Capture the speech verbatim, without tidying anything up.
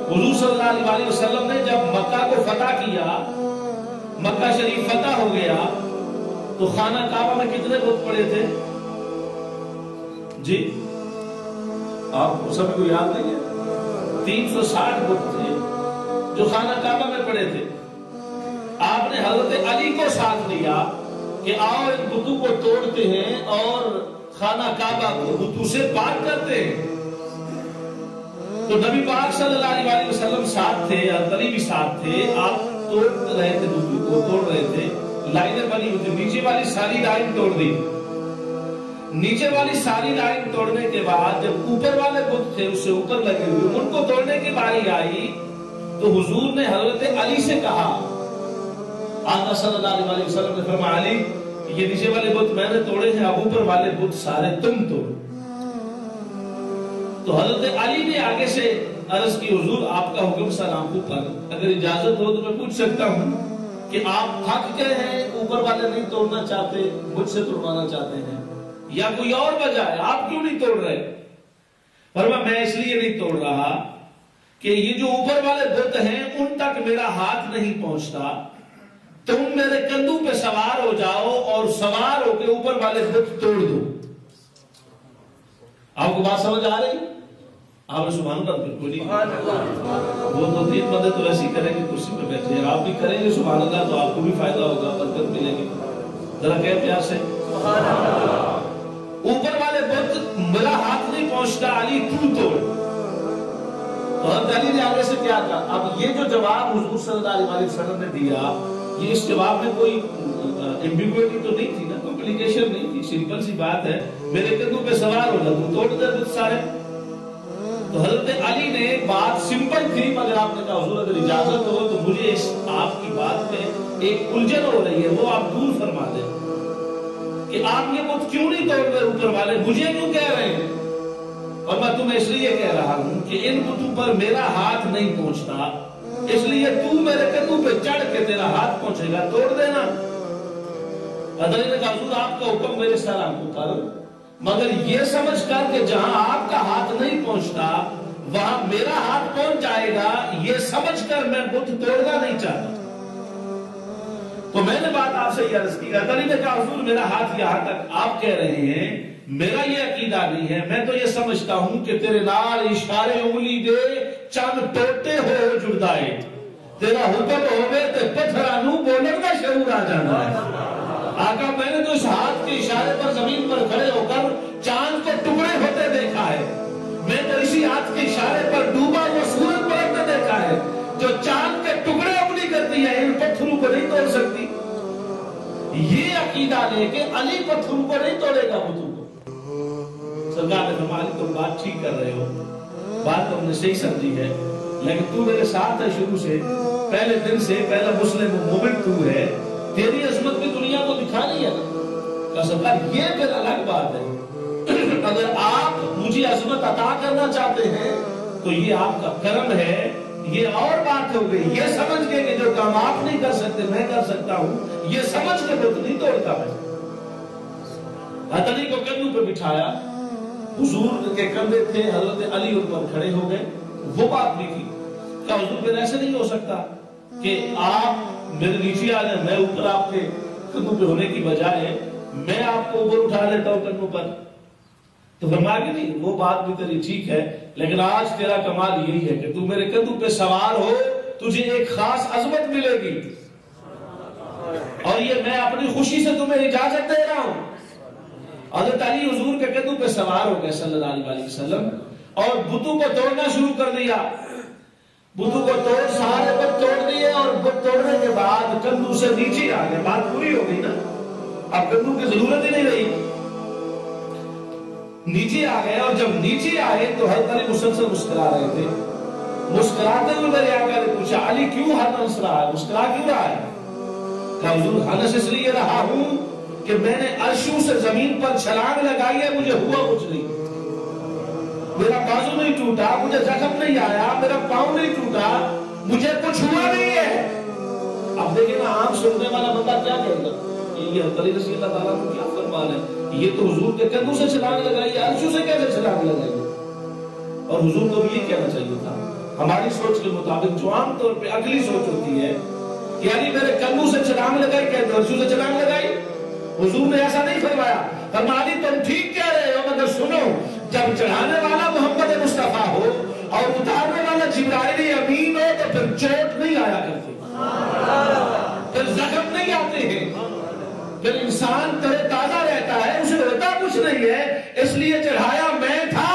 حضور صلی اللہ علیہ وسلم نے جب مکہ کو فتح کیا، مکہ شریف فتح ہو گیا، تو خانہ کعبہ میں کتنے بت پڑے تھے؟ جی آپ کو سب کو یاد نہیں ہے؟ تین سو ساٹھ بت تھے جو خانہ کعبہ میں پڑے تھے۔ آپ نے حضرت علی کو ساتھ لیا کہ آؤ ان بتوں کو توڑتے ہیں اور خانہ کعبہ کو بتوں سے پاک کرتے ہیں۔ تو نبی پاک صلی اللہ علیہ وسلم ساتھ تھے، علی بھی ساتھ تھے۔ آپ توڑ رہے تھے، بتوں کو توڑ رہے تھے، لائنیں بنی ہوئی تھی، نیچے والی ساری لائن توڑ دی۔ نیچے والی ساری لائن توڑنے کے بعد جب اوپر والے بت تھے اس سے اوپر لگے ہوئے، ان کو توڑنے کی باری آئی تو حضور نے حضرت علی سے کہا، آقا صلی اللہ علیہ وسلم نے فرمایا علی یہ نیچے والے بت میں نے توڑے ہیں، اب اوپر والے بت سارے تم توڑو۔ تو حضرت علی نے آگے سے عرض کی حضور آپ کا حکم سلام پر، اگر اجازت ہو تو میں پوچھ سکتا ہوں کہ آپ تھک گئے ہیں، اوپر والے نہیں توڑنا چاہتے، مجھ سے توڑوانا چاہتے ہیں، یا کوئی اور وجہ ہے، آپ کیوں نہیں توڑ رہے؟ فرمایا میں اس لیے نہیں توڑ رہا کہ یہ جو اوپر والے بت ہیں ان تک میرا ہاتھ نہیں پہنچتا، تم میرے کندھوں پہ سوار ہو جاؤ اور سوار ہو کے اوپر والے بت توڑ دو۔ آپ کو بات سمجھ آ رہی؟ آپ نے سبحان اللہ بالکل نہیں، وہ دو تین بندے تو ایسے ہی کریں گے کرسی پہ بیٹھے ہیں، آپ بھی کریں گے سبحان اللہ تو آپ کو بھی فائدہ ہوگا، برکت ملے گی۔ ذرا کہہ پیار سے سبحان اللہ۔ اوپر والے بت میرا ہاتھ نہیں پہنچتا، علی تو توڑ۔ تو حضرت علی نے آگے سے کیا کہا؟ اب یہ جو جواب حضور صلی اللہ علیہ وسلم نے دیا، یہ اس جواب میں کوئی ایمبیگوئٹی تو نہیں تھی نا، کمپلیکیشن نہیں تھی، سمپل سی بات ہے، میرے کندھوں پہ سوار ہو جا، تو توڑ دے بت سارے۔ تو حضرت علی نے بات سمپل تھی، مگر آپ نے کہا حضور اگر اجازت ہو تو مجھے اس آپ کی بات میں ایک الجھن ہو رہی ہے، وہ آپ دور فرما دیں کہ آپ یہ بت کیوں نہیں توڑ رہے اوپر والے، مجھے کیوں کہہ رہے ہیں؟ اور میں تمہیں اس لیے کہہ رہا ہوں کہ ان بتوں پر میرا ہاتھ نہیں پہنچتا، اس لیے تو میرے کندھوں پہ چڑھ کے تیرا ہاتھ پہنچے گا، توڑ دینا۔ حضرت نے کہا حضور آپ کا حکم میرے سر آنکھوں پر، مگر یہ سمجھ کر کہ جہاں آپ کا ہاتھ نہیں پہنچتا وہاں میرا ہاتھ پہنچ جائے گا، یہ سمجھ کر میں بت توڑنا نہیں چاہتا۔ تو میں نے بات آپ سے یہ عرض کی، علی نے کہا حضور میرا ہاتھ یہاں تک آپ کہہ رہے ہیں، میرا یہ عقیدہ نہیں ہے، میں تو یہ سمجھتا ہوں کہ تیرے نال اشارے انگلی دے چند ٹوٹے ہو جڑدائے، تیرا حکم ہوئے تے پتھرانو بولن کا شعور آ جانا ہے۔ آقا میں نے تو اس ہاتھ کے اشارے پر زمین پر کھڑے ہو کر چاند کے ٹکڑے ہوتے دیکھا ہے، میں تو اسی ہاتھ کے اشارے پر ڈوبا وہ سورج پلٹتے دیکھا ہے، جو چاند کے ٹکڑے انگلی کرتی ہے ان پتھروں کو نہیں توڑ سکتی۔ یہ عقیدہ لے کے علی پتھروں کو نہیں توڑے گا بتوں کو۔ سرکار نے فرمایا تم بات ٹھیک کر رہے ہو، بات تم نے صحیح سمجھی ہے، لیکن تو میرے ساتھ ہے شروع سے، پہلے دن سے، پہلا مسلم مومنٹ تو ہے، تیری عظمت بھی دنیا کو دکھانی ہے نا۔ سرکار یہ پھر الگ بات ہے، اگر آپ مجھے عظمت عطا کرنا چاہتے ہیں تو یہ آپ کا کرم ہے، یہ اور بات ہو گئی، یہ سمجھ کے کہ جو کام آپ نہیں کر سکتے میں کر سکتا ہوں، یہ سمجھ کے بت نہیں توڑتا میں۔ حضرت علی کو کندھوں پہ بٹھایا، حضور کے کندھے تھے، حضرت علی ان پر کھڑے ہو گئے، وہ بات بھی کی کہ حضور پھر ایسے نہیں ہو سکتا کہ آپ میرے نیچے آ جائیں، میں اوپر آپ کے کندھوں پہ ہونے کی بجائے میں آپ کو اوپر اٹھا لیتا ہوں کندھوں پر۔ تو فرمایا کہ نہیں وہ بات بھی تیری ٹھیک ہے، لیکن آج تیرا کمال یہی ہے کہ تو میرے کندھوں پہ سوار ہو، تجھے ایک خاص عظمت ملے گی، اور یہ میں اپنی خوشی سے تمہیں اجازت دے رہا ہوں۔ حضرت علی حضور کے کندھوں پہ سوار ہو گئے صلی اللہ علیہ وسلم، اور بتوں کو توڑنا شروع کر دیا۔ بتوں کو توڑ سارے بت توڑ دیے، اور بت توڑنے کے بعد کندھوں سے نیچے آ گئے، بات پوری ہو گئی نا، اب کندھوں کی ضرورت ہی نہیں رہی، نیچے آ گئے۔ اور جب نیچے آئے تو حضرت علی مسلسل مسکرا رہے تھے، مسکراتے ہوئے میرے آقا نے پوچھا علی کیوں ہنس رہا ہے، مسکرا کیوں رہا ہے؟ کہ حضور ہنس اس لیے رہا ہوں کہ میں نے عرشوں سے زمین پر چھلانگ لگائی ہے، مجھے ہوا کچھ نہیں، میرا بازو نہیں ٹوٹا، مجھے زخم نہیں آیا، میرا پاؤں نہیں ٹوٹا، مجھے کچھ ہوا نہیں ہے۔ اب دیکھیں نا عام سننے والا بندہ کیا کہے گا، یہ حضرت علی رضی اللہ تعالیٰ کو کیا فرمان ہے، یہ تو حضور کے کندھوں سے چھلانگ لگائی ہے، عرشوں سے کیسے چھلانگ لگائی ہے؟ اور حضور کو بھی یہ کہنا چاہیے تھا ہماری سوچ کے مطابق جو عام طور پہ اگلی سوچ ہوتی ہے، یعنی میرے کندھوں سے چھلانگ لگائی، کیا درجو سے چھلانگ لگائی؟ حضور نے ایسا نہیں فرمایا، فرمایا تم ٹھیک کہہ رہے ہو مگر سنو، جب چڑھانے والا محمد مصطفیٰ ہو اور اتارنے والا جبرائیل امین ہو تو پھر چوٹ نہیں آیا کرتی، پھر زخم نہیں آتے ہیں، پھر انسان تر تازہ رہتا ہے، اسے ہوتا کچھ نہیں ہے، اس لیے چڑھایا میں تھا